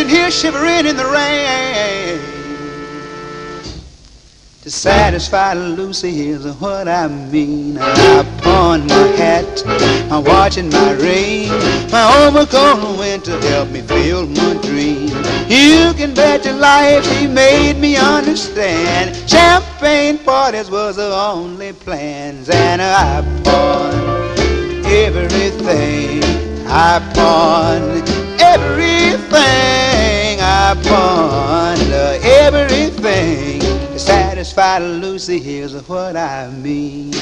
here shivering in the rain. To satisfy Lucy, here's what I mean. I pawn my hat, my watch and my ring, my overcoat in winter help me feel my dream. You can bet your life she made me understand. Champagne parties was the only plans. And I pawned everything. I pawned everything. I pawned everything. To satisfy Lucy, here's what I mean.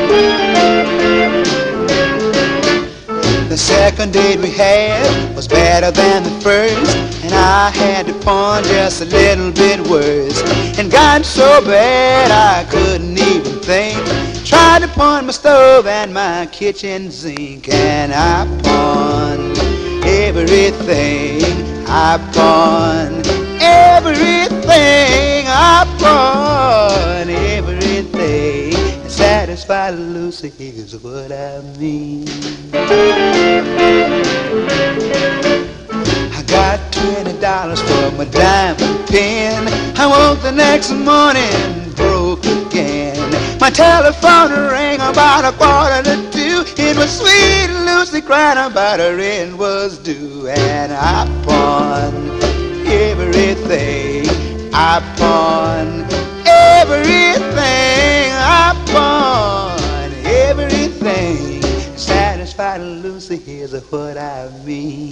The second date we had was better than the first, and I had to pawn just a little bit worse. And got so bad I couldn't even think. Tried to pawn my stove and my kitchen sink. And I pawned everything. I pawned everything. I pawned everything. To satisfy Lucy, here's what I mean. I got $20 for my diamond pin. I woke the next morning broke again. My telephone rang about 1:45. It was sweet Lucy crying about her rent was due. And I pawned everything. I pawned everything. I pawned everything. Satisfy Lucy, here's what I mean.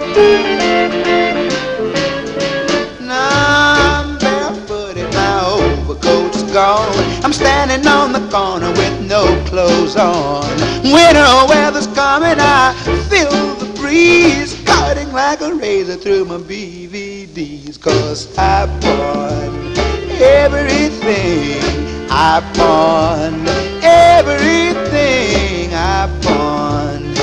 Now I'm barefooted, my overcoat's gone. I'm standing on the corner with no clothes on. Winter weather's coming, I feel the breeze cutting like a razor through my BVDs. 'Cause I pawned everything. I pawned everything. I pawned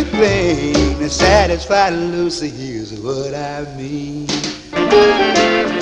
everything. To satisfy Lucy, here's what I mean.